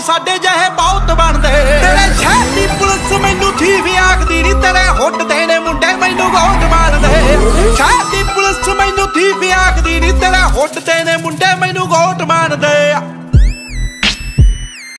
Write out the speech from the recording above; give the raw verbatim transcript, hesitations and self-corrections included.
ਸਾਡੇ ਜਿਹੇ ਬਹੁਤ ਬਣਦੇ। ਤੇਰੇ ਸ਼ਹਿਰ ਦੀ ਪੁਲਿਸ ਮੈਨੂੰ ਥੀਵ ਆਖਦੀ ਨੀ, ਤੇਰੇ ਹੁੱਟ ਦੇ ਨੇ ਮੁੰਡੇ ਮੈਨੂੰ ਗੋਟ ਮਾਰਦੇ। ਸ਼ਹਿਰ ਦੀ ਪੁਲਿਸ ਮੈਨੂੰ ਥੀਵ ਆਖਦੀ ਨੀ, ਤੇਰੇ ਹੁੱਟ ਦੇ ਨੇ ਮੁੰਡੇ ਮੈਨੂੰ ਗੋਟ ਮਾਰਦੇ।